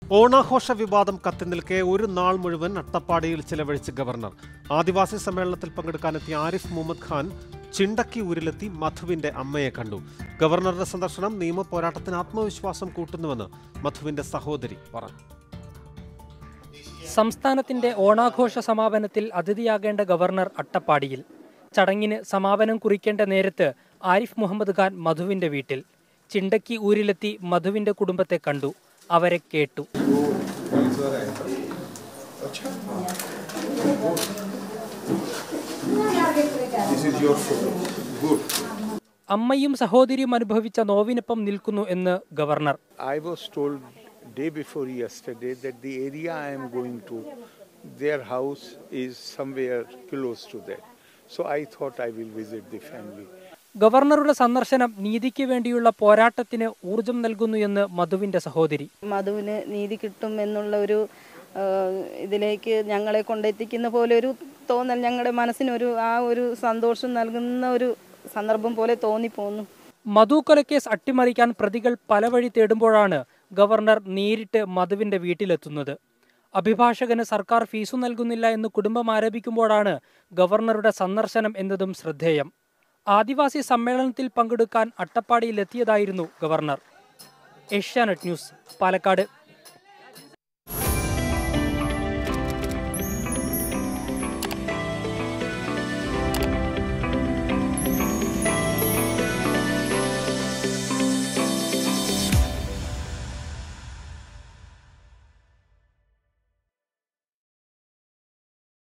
ഓണാഘോഷ വിവാദം കത്തിനിൽക്കെ ഒരു നാൾ മുഴുവൻ അട്ടപ്പാടിയിൽ ചിലവഴിച്ച് ഗവർണർ. ആദിവാസി സമ്മേളനത്തിൽ പങ്കെടുക്കാനെത്തിയ ആരിഫ് മുഹമ്മദ് ഖാൻ ചിണ്ടക്കി ഊരിലെത്തി മധുവിന്റെ അമ്മയെ കണ്ടു. ഗവർണറുടെ സന്ദർശനം നിയമ പോരാട്ടത്തിന് ആത്മവിശ്വാസം കൂട്ടുന്നുവെന്ന് മധുവിന്റെ സഹോദരി പറഞ്ഞു. സംസ്ഥാനത്തിന്റെ ഓണാഘോഷ സമാപനത്തിൽ അതിഥിയാകേണ്ട ഗവർണർ അട്ടപ്പാടിയിൽ. ചടങ്ങിന് സമാപനം കുറിക്കേണ്ട നേരത്ത് ആരിഫ് മുഹമ്മദ് ഖാൻ മധുവിന്റെ വീട്ടിൽ. ചിണ്ടക്കി ഊരിലെത്തി മധുവിന്റെ കുടുംബത്തെ കണ്ടു. അവരെ കേട്ടു. അമ്മയും സഹോദരിയും അനുഭവിച്ച നോവിനൊപ്പം നിൽക്കുന്നു എന്ന് governor. I was told day before yesterday that the area I am going to, their house is somewhere close to that. So I thought I will visit the family. ഗവർണറുടെ സന്ദർശനം നീതിക്ക് വേണ്ടിയുള്ള പോരാട്ടത്തിന് ഊർജം നൽകുന്നു എന്ന് മധുവിന്റെ സഹോദരി. മധുവിന് നീതി കിട്ടും എന്നുള്ള ഒരു ഇതിലേക്ക് ഞങ്ങളെ കൊണ്ടെത്തിക്കുന്ന പോലെ ഒരു തോന്നൽ ഞങ്ങളുടെ മനസ്സിനൊരു ഒരു സന്തോഷം നൽകുന്ന ഒരു സന്ദർഭം പോലെ തോന്നിപ്പോന്നു. മധു കൊലക്കേസ് അട്ടിമറിക്കാൻ പ്രതികൾ പല വഴി തേടുമ്പോഴാണ് ഗവർണർ നേരിട്ട് മധുവിന്റെ വീട്ടിലെത്തുന്നത്. അഭിഭാഷകന് സർക്കാർ ഫീസു നൽകുന്നില്ല എന്ന് കുടുംബം ആരോപിക്കുമ്പോഴാണ് ഗവർണറുടെ സന്ദർശനം എന്നതും ശ്രദ്ധേയം. ആദിവാസി സമ്മേളനത്തിൽ പങ്കെടുക്കാൻ അട്ടപ്പാടിയിലെത്തിയതായിരുന്നു ഗവർണർ. ഏഷ്യാനെറ്റ് ന്യൂസ്, പാലക്കാട്.